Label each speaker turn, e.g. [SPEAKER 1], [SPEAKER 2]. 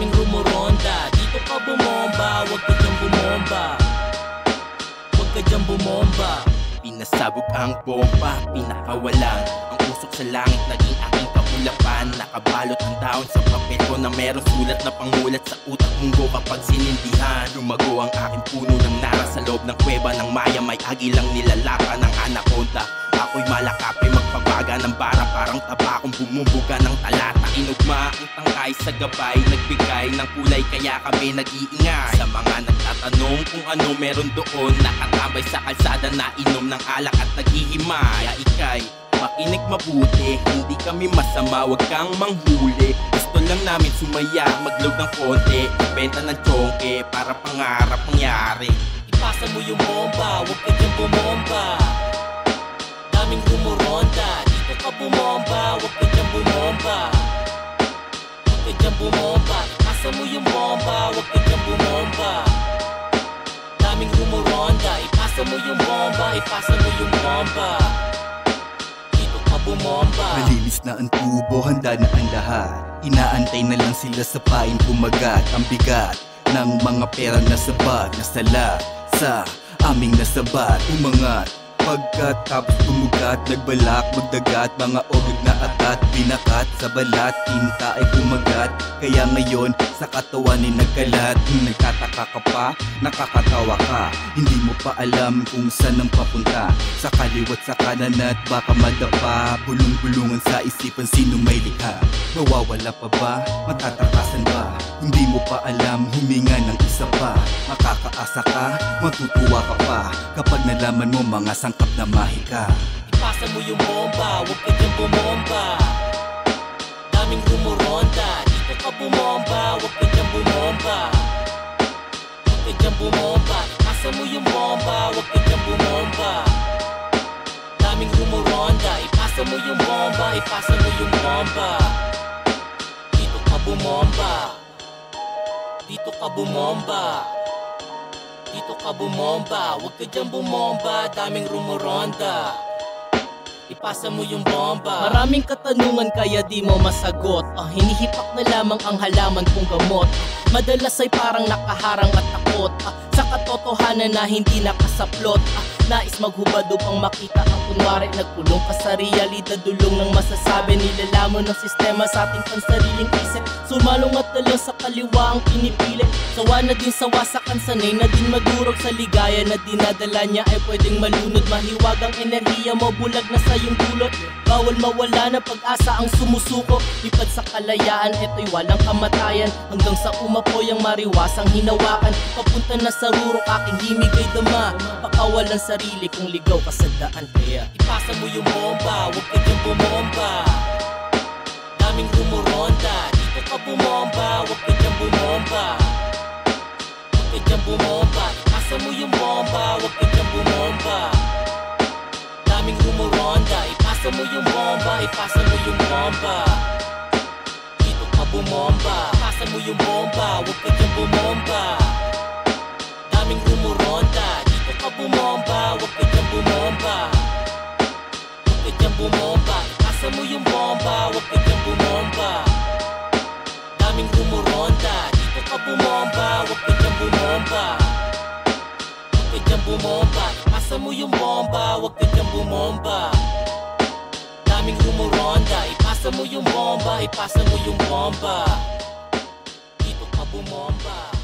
[SPEAKER 1] daming rumoronda. Dito ka bumomba, wag ka dyan bumomba. Wag ka dyan bumomba.
[SPEAKER 2] Pinasabog ang bomba, pinakawalan ang usok sa langit, naging aking kaulapan. Nakabalot ang daon sa papel ko na meron sulat na pangulat sa utak munggo. Kapag sinindihan, lumago ang aking puno ng nara sa loob ng kuweba ng maya. May agilang nilalaka ng anaconda. Ako'y malakapay magpabaga ng bara, parang tabakong bumubuga ng talata. Inugma ang tangkay sa gabay, nagbigay ng kulay kaya kami nag-iingay. Sa mga nagtatanong kung ano meron doon, nakatambay sa kalsada na inom ng alak at naghihimay. Ikay, makinig mabuti, hindi kami masama, wag kang manghuli. Gusto lang namin sumaya, mag-load ng konti, benta ng chongke para pangarap mangyari.
[SPEAKER 1] Ipasa mo yung bomba, wag ka dyan bumomba. Daming rumoronda, dito ka bumomba, wag ka dyan bumomba. Wag ka dyan bumomba, ipasa mo yung bomba, wag ka dyan bumomba. Daming rumoronda, ipasa mo yung bomba, ipasa mo yung bomba. Dito ka bumomba.
[SPEAKER 3] Malinis na ang tubo, handa na ang lahat. Inaantay na lang sila sa pain kumagat. Ang bigat ng mga pera na sabat, nasala sa aming nasabat. Umangat pagkatapos tumugat, nagbalak magdagat. Mga ogag na atat, binakat sa balat, tinta ay kumagat. Kaya ngayon sa katawan ay nagkalat. Nagtataka ka pa, nakakatawa ka, hindi mo pa alam kung saan ang papunta. Sa kaliwat sa kanan at baka madapa, bulong-bulungan sa isipan sino may likha. Mawawala pa ba? Matatakasan ba? Hindi mo pa alam, huminga ng isa pa. Makakaasa ka, matutuwa ka pa kapag nalaman mo mga sangkap na mahika.
[SPEAKER 1] Ipasa mo yung bomba, wag ka dyan bumomba. Daming rumoronda, dito ka bumomba, wag ka dyan bumomba. Wag ka dyan bumomba, ipasa mo yung bomba, wag ka dyan bumomba. Daming rumoronda, ipasa mo yung bomba, ipasa mo yung bomba. Dito ka bumomba, dito ka bumomba. Dito ka bumomba, wag ka dyan bumomba, daming rumoronda. Ipasa mo yung bomba. Maraming katanungan kaya di mo masagot. Hinihipak na lamang ang halaman kong gamot. Madalas ay parang nakaharang at takot sa katotohanan na hindi nakasaplot. Nais maghubad upang makita ang kunwari. Nagpulong ka sa realidad, dulong ng masasabi. Nilalamon ng sistema sa ating pansariling isip. Sumalungat na lang sa kaliwa ang pinipili. Sawa na din sa wasakan, sanay na din madurog sa ligaya na dinadala niya ay pwedeng malunod. Mahiwag ang enerhiya mo, bulag na sa iyong dulot. Bawal mawala na pag-asa ang sumusuko. Lipad sa kalayaan, eto'y walang kamatayan. Hanggang sa umapoy ang mariwasang hinawakan. Papunta na sa rurok, aking himig ay dama. Pakawalan sarili kung ligaw ka sa daan. Kaya ipasa mo yung bomba, wag ka dyan bumomba. Daming rumoronda, dito ka bumomba, wag ka dyan bumomba. Wag ka dyan bumomba, ipasa mo yung bomba, wag ka dyan bumomba. Daming rumoronda, ipasa mo yung bomba, ipasa mo yung bomba. Dito ka bumomba, ipasa mo yung bomba, wag ka dyan bumomba. Daming rumoronda, dito ka bumomba, wag ka dyan bumomba. Wag ka dyan bumomba, ipasa mo yung bomba, wag ka dyan bumomba. Daming rumoronda, dito ka bumomba, wag ka dyan bumomba. Wag ka dyan bumomba, ipasa mo yung bomba, wag ka dyan bumomba. Daming rumoronda, ipasa mo yung bomba, ipasa mo yung bomba. Dito ka bumomba.